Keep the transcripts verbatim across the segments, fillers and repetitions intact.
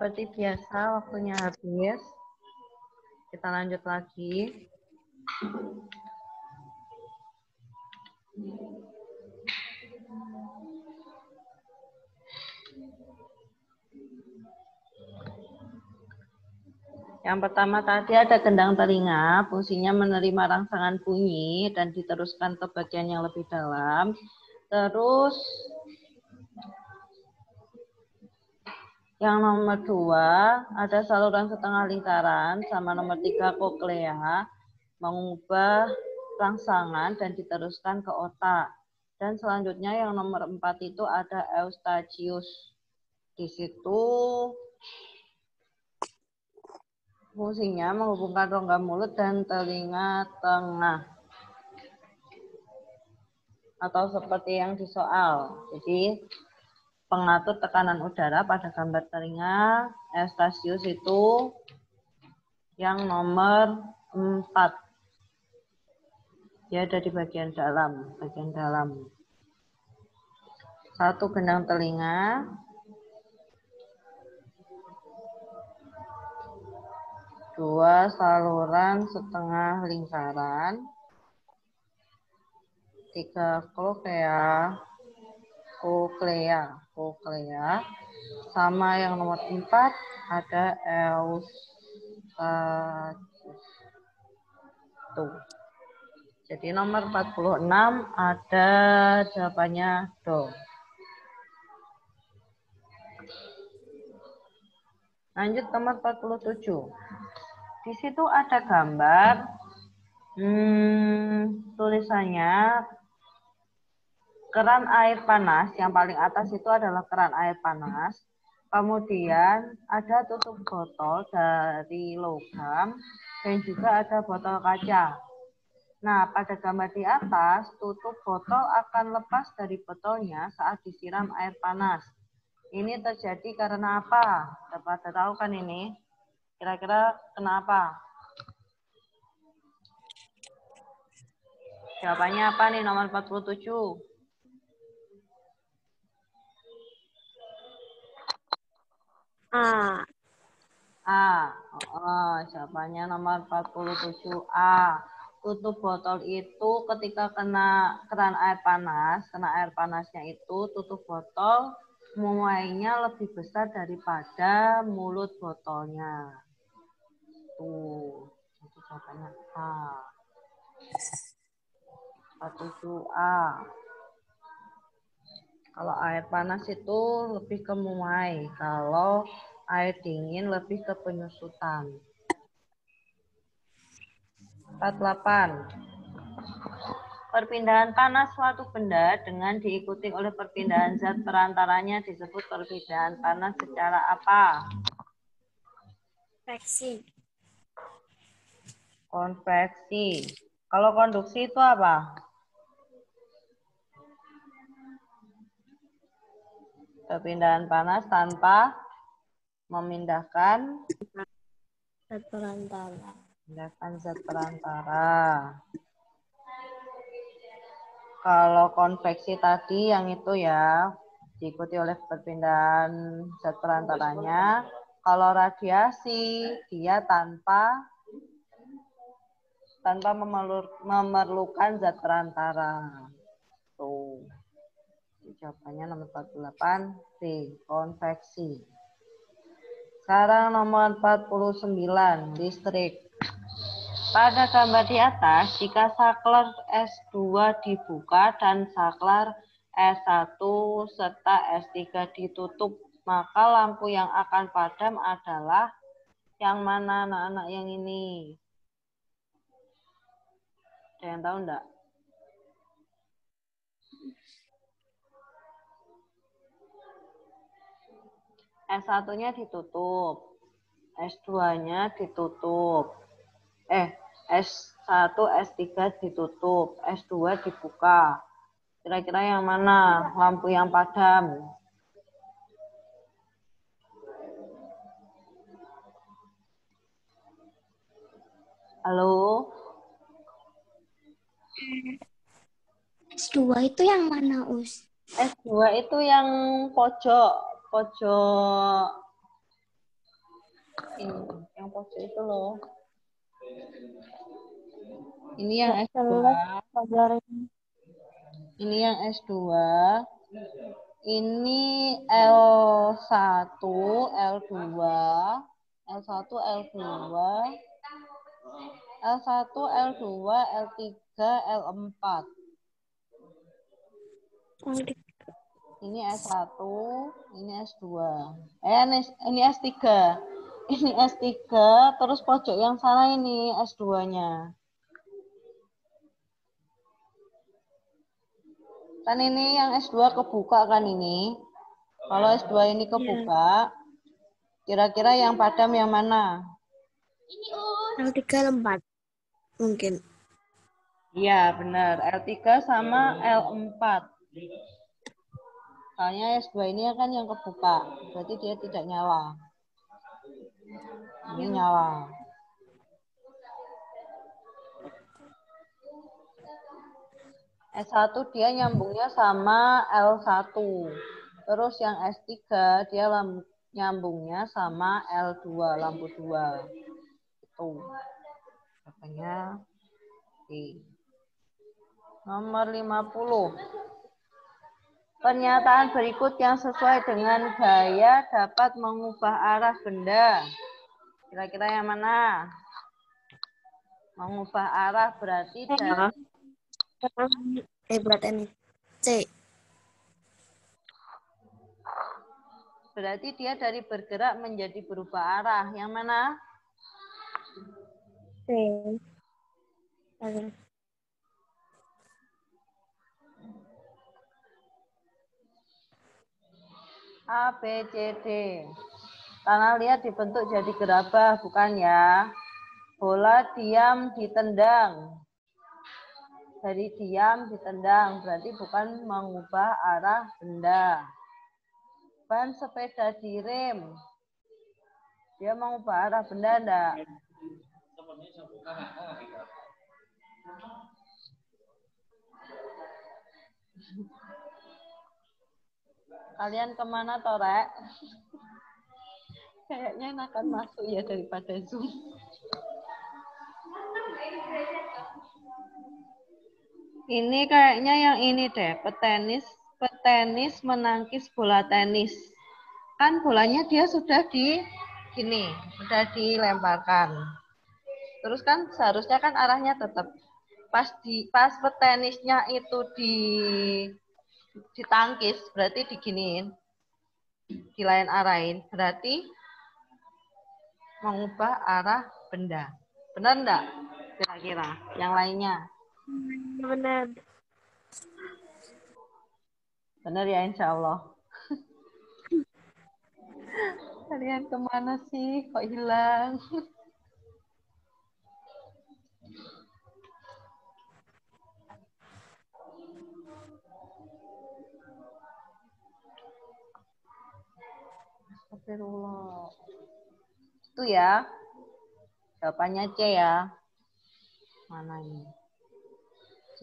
seperti biasa, waktunya habis. Kita lanjut lagi. Yang pertama tadi ada gendang telinga, fungsinya menerima rangsangan bunyi dan diteruskan ke bagian yang lebih dalam. Terus yang nomor dua ada saluran setengah lingkaran, sama nomor tiga koklea, mengubah rangsangan dan diteruskan ke otak. Dan selanjutnya yang nomor empat itu ada eustachius. Di situ fungsinya menghubungkan rongga mulut dan telinga tengah. Atau seperti yang di soal. Jadi pengatur tekanan udara pada gambar telinga, eustachius itu yang nomor empat. Dia ada di bagian dalam, bagian dalam. Satu gendang telinga. Dua saluran setengah lingkaran, tiga koklea, koklea, koklea, sama yang nomor empat ada eustachius. Tuh. Jadi nomor empat puluh enam ada jawabannya do. Lanjut nomor empat puluh tujuh. Di situ ada gambar, hmm, tulisannya keran air panas, yang paling atas itu adalah keran air panas. Kemudian ada tutup botol dari logam dan juga ada botol kaca. Nah, pada gambar di atas, tutup botol akan lepas dari botolnya saat disiram air panas. Ini terjadi karena apa? Dapat tahu kan ini? Kira-kira kenapa? Jawabannya apa nih nomor empat puluh tujuh? A. A. Oh, jawabannya nomor empat puluh tujuh A. Tutup botol itu ketika kena keran air panas, kena air panasnya itu tutup botol muainya lebih besar daripada mulut botolnya. Tuh, itu jawabannya A. empat puluh tujuh A. Kalau air panas itu lebih ke muai, kalau air dingin lebih ke penyusutan. empat puluh delapan. Perpindahan panas suatu benda dengan diikuti oleh perpindahan zat perantaranya disebut perpindahan panas secara apa? Konveksi. Konveksi. Kalau konduksi itu apa? Perpindahan panas tanpa memindahkan Zat perantara. Pindahkan zat perantara. Kalau konveksi tadi yang itu ya, diikuti oleh perpindahan zat perantaranya. Kalau radiasi, dia tanpa tanpa memerlu, memerlukan zat perantara. Tuh. Jawabannya nomor empat puluh delapan B, konveksi. Sekarang nomor empat puluh sembilan, listrik. Pada gambar di atas, jika saklar S dua dibuka dan saklar S satu serta S tiga ditutup, maka lampu yang akan padam adalah yang mana anak-anak yang ini? Ada yang tahu enggak? S satu-nya ditutup, S dua-nya ditutup. Eh, S satu, S tiga ditutup, S dua dibuka. Kira-kira yang mana lampu yang padam? Halo? S dua itu yang mana, Us? S dua itu yang pojok, pojok Ini yang pojok itu loh. Ini yang S dua. Ini yang S dua. Ini L satu, L dua, L satu, L dua, L satu, L dua, L tiga, L empat. Ini S satu, ini S dua. Eh, ini, ini S tiga. Ini S tiga, terus pojok yang sana ini S dua-nya. Kan ini yang S dua kebuka kan ini. Kalau S dua ini kebuka, kira-kira yang padam yang mana? L tiga, L empat. Mungkin. Iya, benar. L tiga sama L empat. Soalnya S dua ini kan yang kebuka, berarti dia tidak nyala. Ini nyala. S satu dia nyambungnya sama L satu. Terus yang S tiga dia nyambungnya sama L dua, lampu dua. Itu. Makanya di nomor lima puluh. Pernyataan berikut yang sesuai dengan gaya dapat mengubah arah benda. Kira-kira yang mana? Mengubah arah berarti dari Eh, berarti ini C. Berarti dia dari bergerak menjadi berubah arah. Yang mana? C. A, B, C, D. Tanah liat dibentuk jadi gerabah, bukan ya? Bola diam ditendang. Dari diam ditendang, berarti bukan mengubah arah benda. Ban sepeda direm. Dia mengubah arah benda enggak? Kalian kemana, Torek? Kayaknya akan masuk ya daripada Zoom. Ini kayaknya yang ini deh, petenis, petenis menangkis bola tenis. Kan bolanya dia sudah di gini, sudah dilemparkan. Terus kan seharusnya kan arahnya tetap pas di pas petenisnya itu di ditangkis, berarti diginiin, di lain arahin, berarti mengubah arah benda. Benar enggak? Kira-kira yang lainnya? Benar. Benar ya, insya Allah. Kalian kemana sih? Kok hilang? Astagfirullah. Itu ya. Jawabannya C ya. Mana ini? C.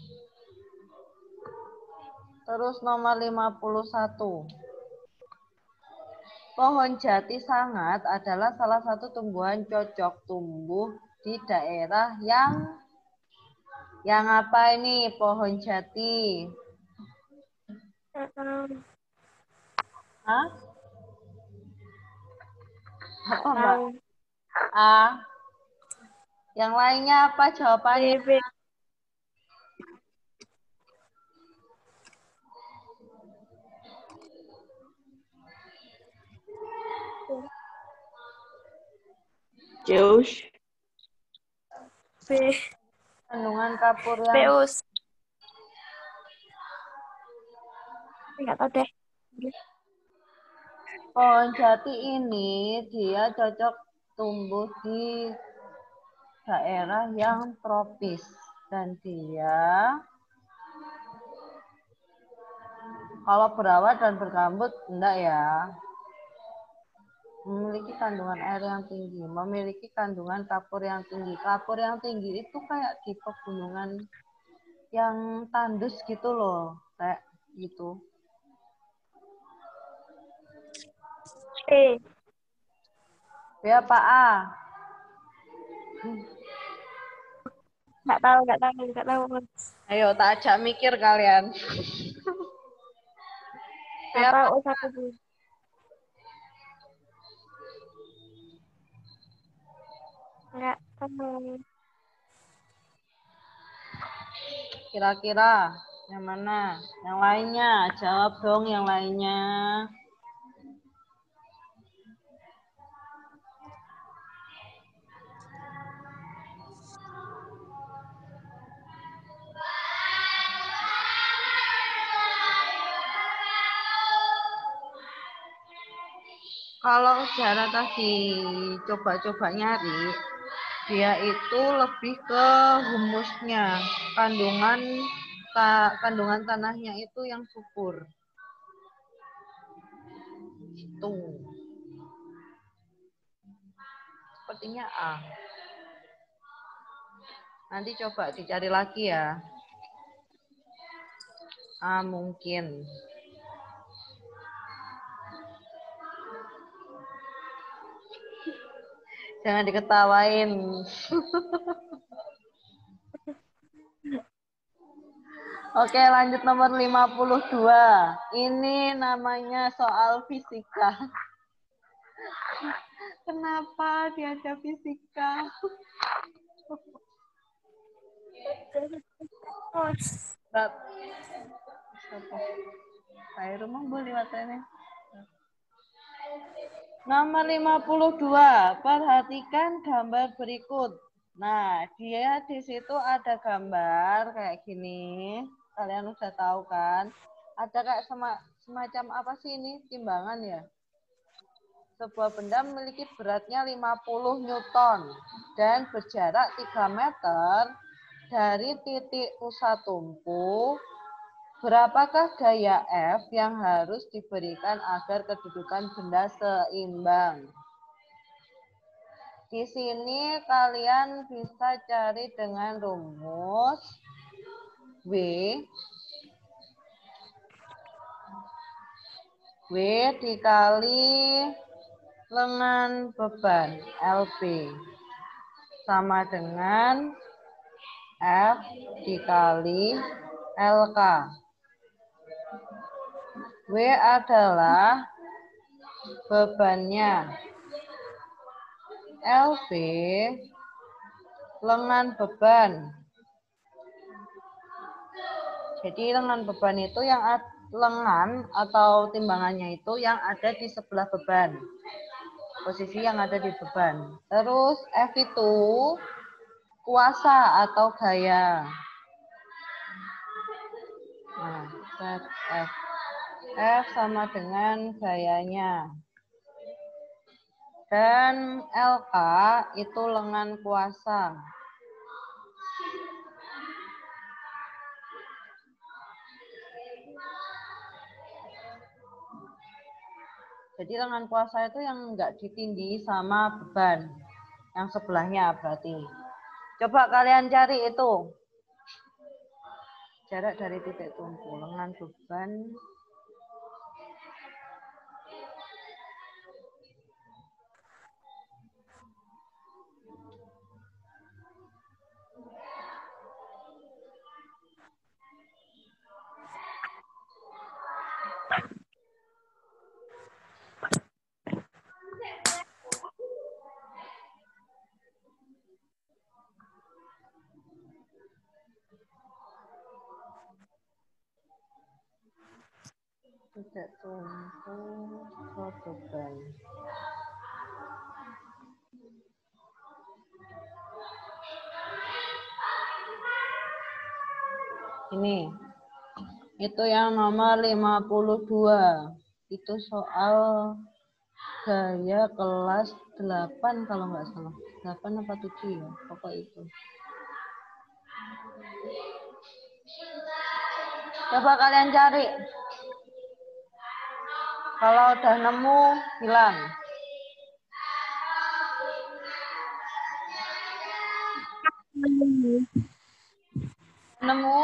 Terus nomor lima puluh satu. Pohon jati sangat adalah salah satu tumbuhan cocok tumbuh di daerah yang yang apa ini pohon jati? Hah? Apa Mbak? A. Yang lainnya apa jawabannya? B, B. Jauh. B. Kandungan kapur yang Beus. Enggak tahu deh. pohon jati ini dia cocok tumbuh di daerah yang tropis dan dia kalau berawat dan berkambut enggak ya. Memiliki kandungan air yang tinggi, memiliki kandungan kapur yang tinggi. Kapur yang tinggi itu kayak di pegunungan yang tandus gitu loh, kayak gitu. B. B B apa A? Nggak tahu, nggak tahu, nggak tahu. Ayo, tak ajak mikir kalian. B Nggak apa? tahu satu dulu. Nggak tahu. Kira-kira yang mana? Yang lainnya, jawab dong yang lainnya. Kalau Zara tadi coba-coba nyari, dia itu lebih ke humusnya, kandungan ta, kandungan tanahnya itu yang subur. Itu. Sepertinya A. Nanti coba dicari lagi ya. A mungkin. Jangan diketawain. Oke, lanjut nomor lima puluh dua. Ini namanya soal fisika. Kenapa diajak fisika? Rat. Saya rumah boleh watanya. Nomor lima puluh dua. Perhatikan gambar berikut. Nah, dia di situ ada gambar kayak gini. Kalian udah tahu kan? Ada kayak semacam apa sih ini? Timbangan ya? Sebuah benda memiliki beratnya lima puluh newton dan berjarak tiga meter dari titik pusat tumpu. Berapakah gaya F yang harus diberikan agar kedudukan benda seimbang? Di sini kalian bisa cari dengan rumus W. W dikali lengan beban L P sama dengan F dikali L K. W adalah bebannya. L P lengan beban. Jadi lengan beban itu yang lengan atau timbangannya itu yang ada di sebelah beban. Posisi yang ada di beban. Terus F itu kuasa atau gaya. Nah, set F. F sama dengan gayanya. Dan L K itu lengan kuasa. Jadi lengan kuasa itu yang enggak ditindih sama beban. Yang sebelahnya berarti. Coba kalian cari itu. Jarak dari titik tumpu. Lengan beban. Titik tumpu ke beban. Ini. Itu yang nomor lima puluh dua. Itu soal gaya kelas delapan kalau nggak salah. delapan apa tujuh ya? Pokok itu. Coba kalian cari. Kalau udah nemu, bilang. Nemu?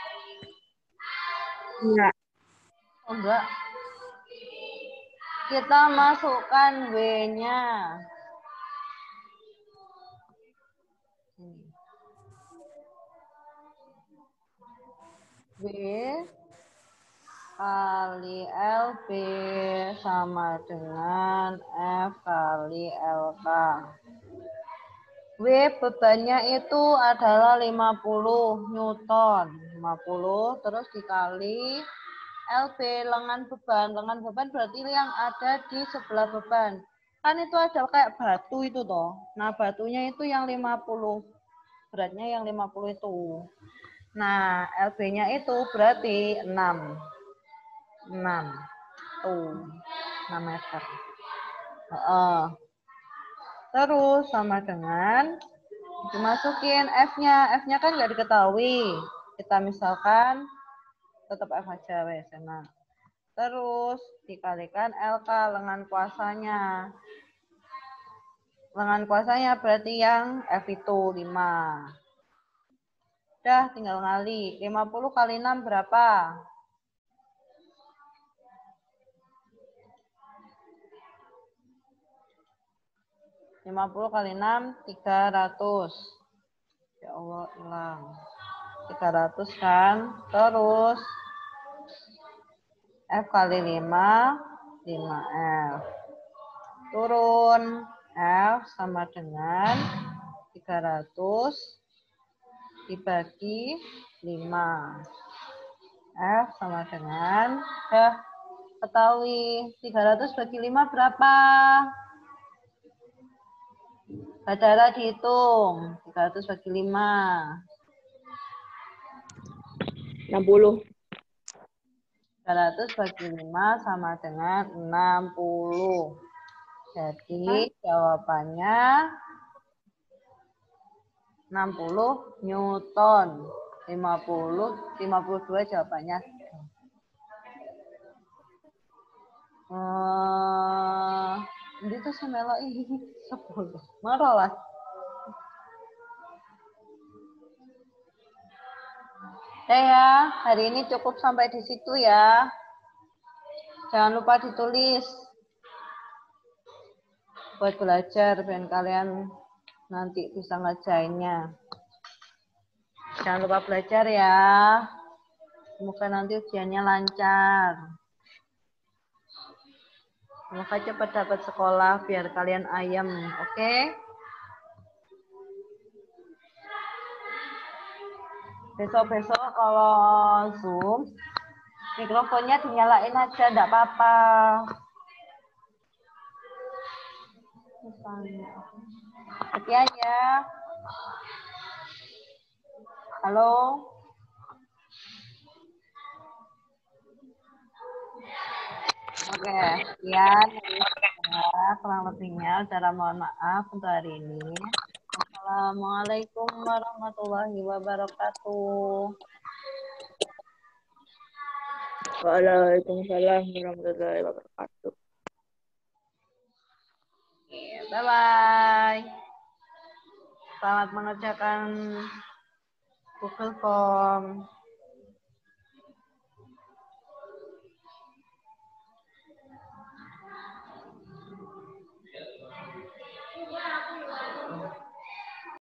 Enggak. Oh, enggak. Kita masukkan W-nya. B kali L B sama dengan F kali L K. W bebannya itu adalah lima puluh Newton. lima puluh terus dikali L B lengan beban. Lengan beban berarti yang ada di sebelah beban. Kan itu ada kayak batu itu toh. Nah batunya itu yang lima puluh. Beratnya yang lima puluh itu. Nah L B-nya itu berarti enam. enam. Tuh. enam meter. Uh, Terus sama dengan dimasukin F-nya. F-nya kan nggak diketahui. Kita misalkan tetap F aja wes. Nah. Terus dikalikan L K lengan kuasanya. Lengan kuasanya berarti yang F itu lima. Udah tinggal ngali. lima puluh kali enam berapa? lima puluh kali enam, tiga ratus. Ya Allah, hilang. tiga ratus kan. Terus F kali lima, lima F. Turun. F sama dengan tiga ratus dibagi lima. F sama dengan, ya ketahui, tiga ratus bagi lima berapa? Saudara dihitung, tiga ratus bagi lima. enam puluh. tiga ratus bagi lima sama dengan enam puluh. Jadi jawabannya enam puluh Newton. lima puluh, lima puluh dua jawabannya. Eh, ini tuh semelok ini sepuluh. Marah lah. Oke ya, hari ini cukup sampai di situ ya. Jangan lupa ditulis. Buat belajar, biar kalian nanti bisa ngerjainnya. Jangan lupa belajar ya. Semoga nanti ujiannya lancar. Semoga cepat dapat sekolah biar kalian ayam, oke? Okay? Besok-besok kalau Zoom, mikrofonnya dinyalain aja, enggak apa-apa. Sekian ya. Halo. Oke, sekian. Ya, kurang lebihnya, secara mohon maaf untuk hari ini. Assalamualaikum warahmatullahi wabarakatuh. Waalaikumsalam warahmatullahi wabarakatuh. Bye-bye. Selamat mengerjakan Google Form.